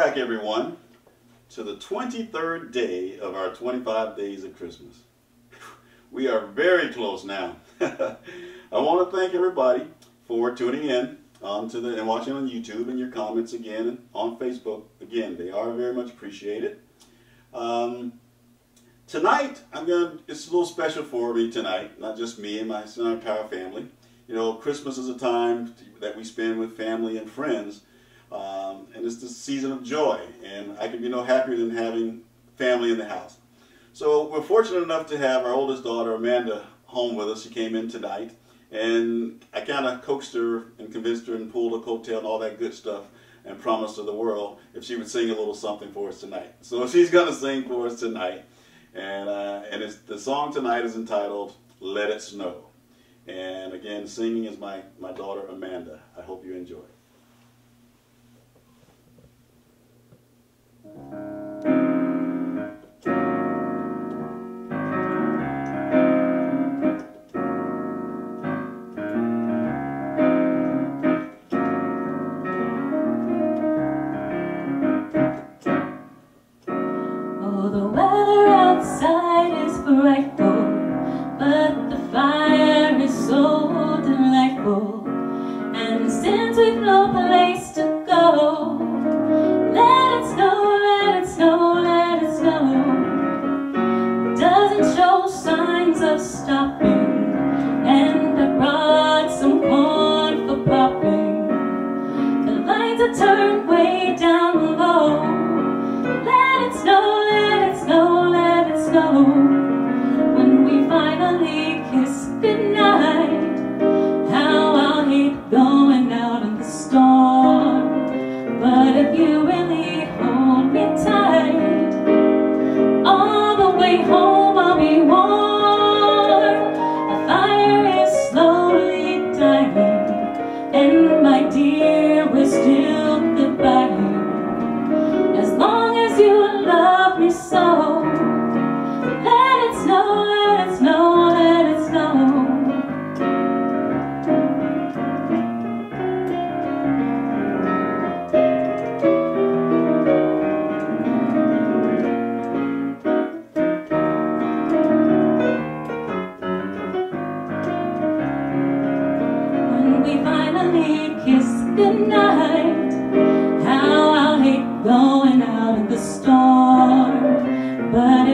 back, everyone, to the 23rd day of our 25 days of Christmas. We are very close now. I want to thank everybody for tuning in and watching on YouTube, and your comments again and on Facebook. Again, they are very much appreciated. Tonight, it's a little special for me tonight, not just me and my entire family. You know, Christmas is a time that we spend with family and friends, and it's the season of joy, and I could be no happier than having family in the house. So we're fortunate enough to have our oldest daughter, Amanda, home with us. She came in tonight, and I kind of coaxed her and convinced her and pulled a coattail and all that good stuff and promised her the world if she would sing a little something for us tonight. So she's going to sing for us tonight, and the song tonight is entitled Let It Snow. And again, singing is my daughter, Amanda. I hope you enjoy. Oh, the weather outside is frightful, but the fire is so delightful. And since we've no place to go, let it snow, let it snow, let it snow. Doesn't show signs of stopping, and I brought some corn for popping. The lights are turned way down low. Let it snow, let it snow, let it snow. When we finally kiss goodnight, how I'll hate going out in the storm. But if you really hold me tight, all the way home I'll be warm. The fire is slowly dying, and my dear, we're still goodbye. As long as you love me so, let it snow, let it snow, let it snow. When we finally kiss goodnight, how I'll hate going out in the storm. But